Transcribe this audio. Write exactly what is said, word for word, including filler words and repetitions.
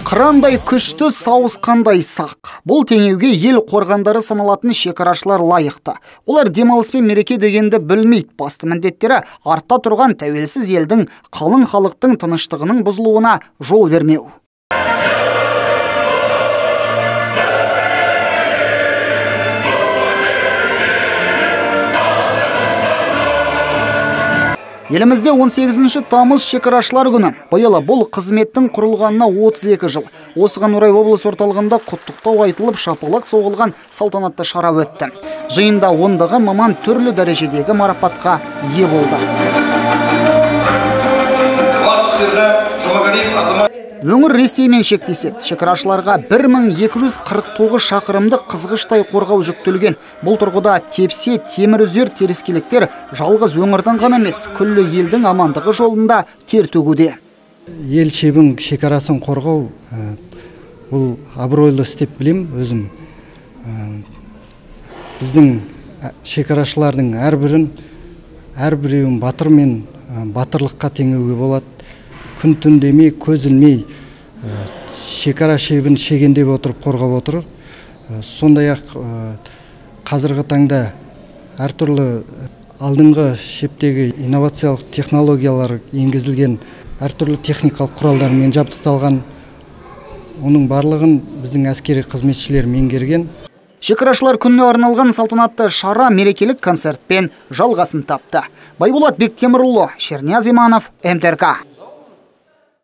Қырандай күшті, сауысқандай сақ. Бұл теңеуге ел қорғандары саналатын шекарашылар лайықты. Олар демалыс пен мереке дегенді білмейді. Басты міндеттері артта тұрған тәуелсіз елдің, қалың халықтың тыныштығының бұзылуына жол бермеу. Елімізде он сегізінші тамыз шекарашылар күні. Биыл бұл қызметтің құрылғанына отыз екі жыл. Осыған орай облыс орталығында құттықтау айтылып, шапалақ соғылған салтанатты шара өтті. Жиында ондаған маман түрлі дәрежедегі марапатқа ие болды. Өңір Ресеймен шектеседі. Шекарашыларға бір мың екі жүз қырық тоғыз шақырымды қызғыштай қорғау жүктелген. Бұл тұрғыда тепсе, темір үзер теріскеліктер жалғыз өңірдің ғана емес, күллі елдің амандығы жолында тер төгуде. Ел шебін шекарасын қорғау бұл абыройлы істеп білем өзім. Біздің шекарашылардың әрбірін, әрбіреуін батыр мен батырлыққа теңеуге болады. Күн түн демей, көз ілмей, шекара шебін шегендеп отырып қорғап отыр. Сондай-ақ қазіргі таңда әртүрлі алдыңғы шептегі инновациялық технологиялар енгізілген, әртүрлі техникалық құралдармен жабдықталған. Оның барлығын біздің әскери қызметшілер меңгерген. Шекарашылар күніне арналған салтанатты шара мерекелік концертпен жалғасын тапты. Байболат Бектемірұлы, Шернияз Иманов, эм тэ эр ка.